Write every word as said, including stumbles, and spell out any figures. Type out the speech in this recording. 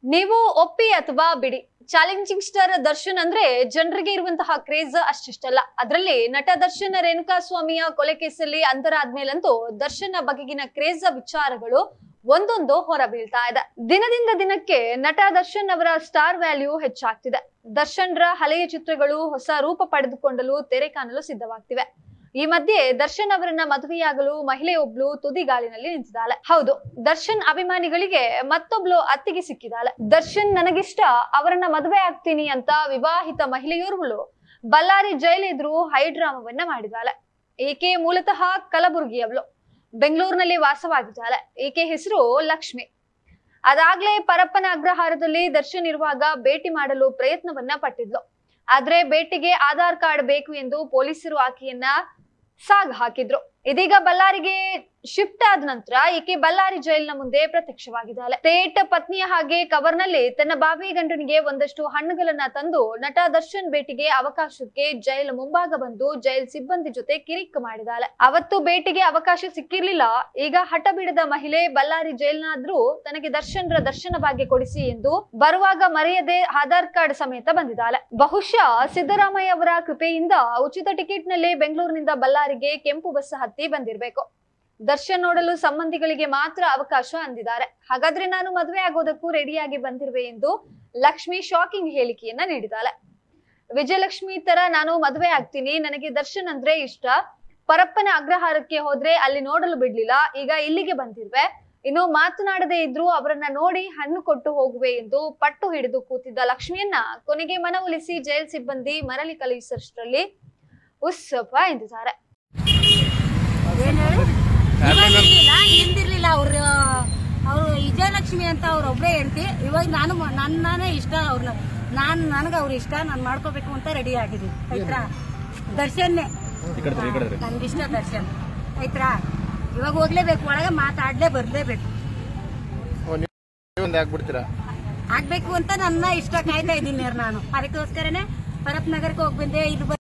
ನೀವು ಒಪ್ಪಿ ಅಥವಾ ಬಿಡಿ, ಚಾಲೆಂಜಿಂಗ್ ಸ್ಟಾರ್ ದರ್ಶನ್ ಅಂದ್ರೆ ಜನರಿಗೆ ಇರುವಂತಹ ಕ್ರೇಜ್ ಅಷ್ಟಿಷ್ಟಲ್ಲ. ಅದರಲ್ಲಿ ನಟ ದರ್ಶನ್ ರೇಣುಕಾ ಸ್ವಾಮಿಯ ಕೊಲೆ ಕೇಸಲ್ಲಿ ಅಂತರ ಆದ್ಮೇಲಂತೂ ದರ್ಶನ್ ಬಗೆಗಿನ ಕ್ರೇಜ್ ವಿಚಾರಗಳು ಒಂದೊಂದು ಹೊರ ಬೀಳ್ತಾ ಇದೆ. ದಿನದಿಂದ ದಿನಕ್ಕೆ ನಟ ದರ್ಶನ್ ಅವರ ಸ್ಟಾರ್ ವ್ಯಾಲ್ಯೂ ಹೆಚ್ಚಾಗ್ತಿದೆ. ದರ್ಶನ್ರ ಹಳೆಯ ಚಿತ್ರಗಳು ಹೊಸ ರೂಪ ಪಡೆದುಕೊಂಡಲು ತೆರೆ ಕಾಣಲು ಸಿದ್ಧವಾಗ್ತಿವೆ. ಈ ಮಧ್ಯೆ ದರ್ಶನ್ ಅವರನ್ನ ಮದುವೆಯಾಗಲು ಮಹಿಳೆಯೊಬ್ಳು ತುದಿಗಾಲಿನಲ್ಲಿ ನಿಂತಿದ್ದಾಳೆ. ಹೌದು, ದರ್ಶನ್ ಅಭಿಮಾನಿಗಳಿಗೆ ಮತ್ತೊಬ್ಳು ಅತ್ತಿಗೆ ಸಿಕ್ಕಿದ್ದಾಳೆ. ದರ್ಶನ್ ನನಗಿಷ್ಟ, ಅವರನ್ನ ಮದುವೆ ಆಗ್ತೀನಿ ಅಂತ ವಿವಾಹಿತ ಮಹಿಳೆಯೋರ್ವಳು ಬಳ್ಳಾರಿ ಜೈಲ್ ಎದುರು ಹೈಡ್ರಾಮವನ್ನ ಮಾಡಿದ್ದಾಳೆ. ಈಕೆ ಮೂಲತಃ ಕಲಬುರಗಿಯವಳು, ಬೆಂಗಳೂರಿನಲ್ಲಿ ವಾಸವಾಗಿದ್ದಾಳೆ. ಈಕೆ ಹೆಸರು ಲಕ್ಷ್ಮಿ. ಅದಾಗ್ಲೇ ಪರಪ್ಪನ ಅಗ್ರಹಾರದಲ್ಲಿ ದರ್ಶನ್ ಇರುವಾಗ ಭೇಟಿ ಮಾಡಲು ಪ್ರಯತ್ನವನ್ನ ಪಟ್ಟಿದ್ಲು. ಆದ್ರೆ ಭೇಟಿಗೆ ಆಧಾರ್ ಕಾರ್ಡ್ ಬೇಕು ಎಂದು ಪೊಲೀಸರು ಆಕೆಯನ್ನ ಸಾಗ ಹಾಕಿದ್ರು. ಇದೀಗ ಬಳ್ಳಾರಿಗೆ ಶಿಫ್ಟ್ ಆದ ನಂತರ ಈಕೆ ಬಳ್ಳಾರಿ ಜೈಲಿನ ಮುಂದೆ ಪ್ರತ್ಯಕ್ಷವಾಗಿದ್ದಾಳೆ. ತೇಟ ಪತ್ನಿಯ ಹಾಗೆ ಕವರ್ನಲ್ಲಿ ತನ್ನ ಬಾವಿ ಗಂಡನಿಗೆ ಒಂದಷ್ಟು ಹಣ್ಣುಗಳನ್ನ ತಂದು ನಟ ದರ್ಶನ್ ಭೇಟಿಗೆ ಅವಕಾಶಕ್ಕೆ ಜೈಲ್ ಮುಂಭಾಗ ಬಂದು ಜೈಲ್ ಸಿಬ್ಬಂದಿ ಜೊತೆ ಕಿರಿಕ್ ಮಾಡಿದಾಳೆ. ಅವತ್ತು ಭೇಟಿಗೆ ಅವಕಾಶ ಸಿಕ್ಕಿರ್ಲಿಲ್ಲ. ಈಗ ಹಠ ಬಿಡದ ಮಹಿಳೆ ಬಳ್ಳಾರಿ ಜೈಲ್ನಾದ್ರೂ ತನಗೆ ದರ್ಶನ್ರ ದರ್ಶನ ಭಾಗ್ಯ ಕೊಡಿಸಿ ಎಂದು ಬರುವಾಗ ಮರೆಯದೆ ಆಧಾರ್ ಕಾರ್ಡ್ ಸಮೇತ ಬಂದಿದ್ದಾಳೆ. ಬಹುಶಃ ಸಿದ್ದರಾಮಯ್ಯ ಅವರ ಕೃಪೆಯಿಂದ ಉಚಿತ ಟಿಕೆಟ್ ನಲ್ಲಿ ಬೆಂಗಳೂರಿನಿಂದ ಬಳ್ಳಾರಿಗೆ ಕೆಂಪು ಬಸ್ ಹತ್ತಿ ಬಂದಿರಬೇಕು. ದರ್ಶನ್ ನೋಡಲು ಸಂಬಂಧಿಗಳಿಗೆ ಮಾತ್ರ ಅವಕಾಶ ಅಂದಿದ್ದಾರೆ. ಹಾಗಾದ್ರೆ ನಾನು ಮದುವೆ ಆಗೋದಕ್ಕೂ ರೆಡಿಯಾಗಿ ಬಂದಿರುವೆ ಎಂದು ಲಕ್ಷ್ಮಿ ಶಾಕಿಂಗ್ ಹೇಳಿಕೆಯನ್ನ ನೀಡಿದ್ದಾಳೆ. ವಿಜಯಲಕ್ಷ್ಮಿ ತರ ನಾನು ಮದುವೆ ಆಗ್ತೀನಿ, ನನಗೆ ದರ್ಶನ್ ಅಂದ್ರೆ ಇಷ್ಟ, ಪರಪ್ಪನ ಅಗ್ರಹಾರಕ್ಕೆ ಹೋದ್ರೆ ಅಲ್ಲಿ ನೋಡಲು ಬಿಡ್ಲಿಲ್ಲ, ಈಗ ಇಲ್ಲಿಗೆ ಬಂದಿರುವೆ, ಇನ್ನು ಮಾತನಾಡದೇ ಇದ್ರು ಅವರನ್ನ ನೋಡಿ ಹಣ್ಣು ಕೊಟ್ಟು ಹೋಗುವೆ ಎಂದು ಪಟ್ಟು ಹಿಡಿದು ಕೂತಿದ್ದ ಲಕ್ಷ್ಮಿಯನ್ನ ಕೊನೆಗೆ ಮನವೊಲಿಸಿ ಜೈಲ್ ಸಿಬ್ಬಂದಿ ಮರಳಿ ಕಳುಹಿಸಷ್ಟರಲ್ಲಿ ಉತ್ಸವ ಎಂದಿದ್ದಾರೆ. ಹಿಂದಿರ್ಲಿಲ್ಲ ಅವ್ರು ಅವ್ರು ವಿಜಯಲಕ್ಷ್ಮಿ ಅಂತ ಅವ್ರ ಒಬ್ಬರೇ ಹೇಳ್ತಿ. ಇವಾಗ ನಾನು ನನ್ನಾನೇ ಇಷ್ಟ, ಅವ್ರನ್ನ ನಾನ್ ನನಗ ಅವ್ರ ಇಷ್ಟ, ನಾನ್ ಮಾಡ್ಕೋಬೇಕು ಅಂತ ರೆಡಿ ಆಗಿದ್ದೀನಿ. ಆಯ್ತಾ, ದರ್ಶನ್ನೇ ನನ್ಗಿಷ್ಟ, ದರ್ಶನ್ ಆಯ್ತಾ. ಇವಾಗ ಹೋಗ್ಲೇಬೇಕು, ಒಳಗೆ ಮಾತಾಡ್ಲೇ ಬರ್ಲೇಬೇಕು, ಆಗ್ಬೇಕು ಅಂತ ನನ್ನ ಇಷ್ಟ ಕಾಯ್ತಾ ಇದ್ದೀನಿ ನಾನು. ಅದಕ್ಕೋಸ್ಕರನೇ ಪರಪ್ ನಗರಕ್ಕೆ ಹೋಗಿ ಬಂದೆ. ಇಲ್ಲಿ